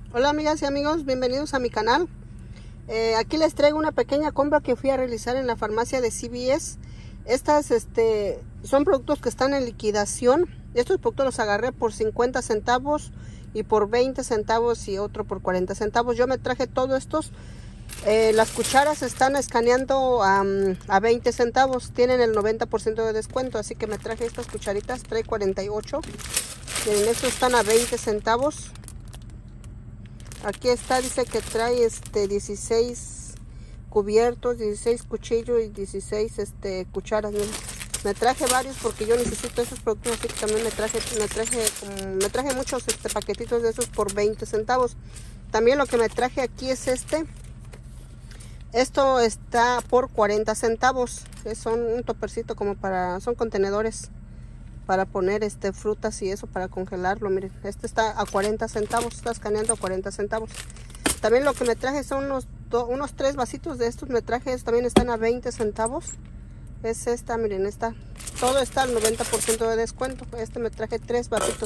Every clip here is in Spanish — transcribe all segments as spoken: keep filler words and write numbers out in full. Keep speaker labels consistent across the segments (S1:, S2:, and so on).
S1: Hola amigas y amigos, bienvenidos a mi canal. Eh, aquí les traigo una pequeña compra que fui a realizar en la farmacia de C V S. Estas este, son productos que están en liquidación. Estos productos los agarré por cincuenta centavos y por veinte centavos y otro por cuarenta centavos. Yo me traje todos estos. Eh, las cucharas están escaneando um, a veinte centavos. Tienen el noventa por ciento de descuento, así que me traje estas cucharitas. Trae cuarenta y ocho. Miren, estos están a veinte centavos. Aquí está, dice que trae este dieciséis cubiertos, dieciséis cuchillos y dieciséis este, cucharas. Miren. Me traje varios porque yo necesito esos productos, así que también me traje, me traje, me traje muchos este, paquetitos de esos por veinte centavos. También lo que me traje aquí es este. Esto está por cuarenta centavos. Son un topercito como para, son contenedores para poner este frutas y eso para congelarlo. Miren, este está a cuarenta centavos, está escaneando a cuarenta centavos. También lo que me traje son unos, do, unos tres vasitos de estos. Me traje, también están a veinte centavos. Es esta, miren, esta. Todo está al noventa por ciento de descuento. Este me traje tres vasitos.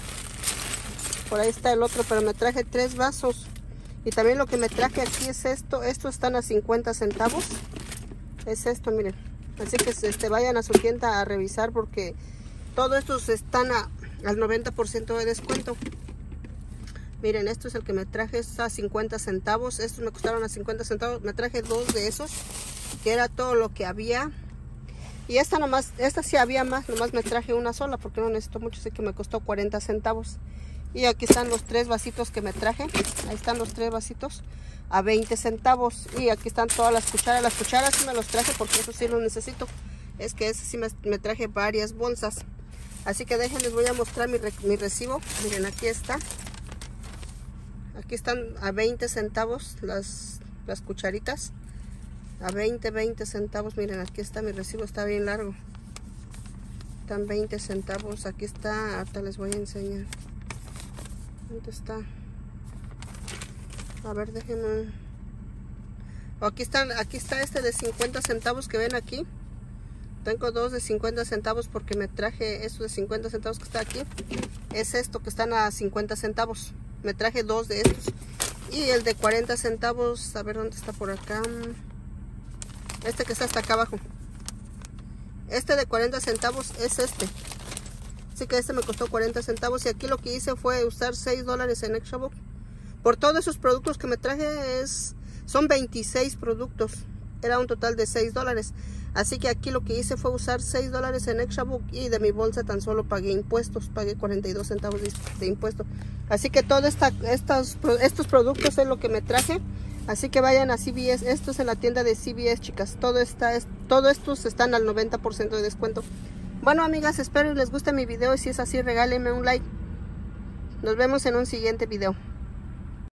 S1: Por ahí está el otro, pero me traje tres vasos. Y también lo que me traje aquí es esto. Estos están a cincuenta centavos. Es esto, miren. Así que este, vayan a su tienda a revisar porque todos estos están a, al noventa por ciento de descuento. Miren, esto es el que me traje, está a cincuenta centavos. Estos me costaron a cincuenta centavos. Me traje dos de esos, que era todo lo que había. Y esta nomás, esta sí había más, nomás me traje una sola porque no necesito mucho, así que me costó cuarenta centavos. Y aquí están los tres vasitos que me traje. Ahí están los tres vasitos a veinte centavos. Y aquí están todas las cucharas. Las cucharas sí me los traje porque eso sí los necesito. Es que ese sí me, me traje varias bolsas. Así que déjenles, voy a mostrar mi, mi recibo. Miren, aquí está. Aquí están a veinte centavos las, las cucharitas. A veinte, veinte centavos. Miren, aquí está mi recibo, está bien largo. Están veinte centavos. Aquí está, ahorita les voy a enseñar. ¿Dónde está? A ver, déjenme. Aquí están, aquí está este de cincuenta centavos que ven aquí. Tengo dos de cincuenta centavos porque me traje estos de cincuenta centavos que está aquí. Es esto que están a cincuenta centavos. Me traje dos de estos. Y el de cuarenta centavos, a ver dónde está por acá. Este que está hasta acá abajo. Este de cuarenta centavos es este. Así que este me costó cuarenta centavos. Y aquí lo que hice fue usar seis dólares en ExtraBook. Por todos esos productos que me traje es, son veintiséis productos. Era un total de seis dólares. Así que aquí lo que hice fue usar seis dólares en ExtraBook y de mi bolsa tan solo pagué impuestos. Pagué cuarenta y dos centavos de, de impuesto. Así que todos esta, estos, estos productos es lo que me traje. Así que vayan a C V S. Esto es en la tienda de C V S, chicas. Todo, está, es, todo estos están al noventa por ciento de descuento. Bueno, amigas, espero les guste mi video. Y si es así, regálenme un like. Nos vemos en un siguiente video.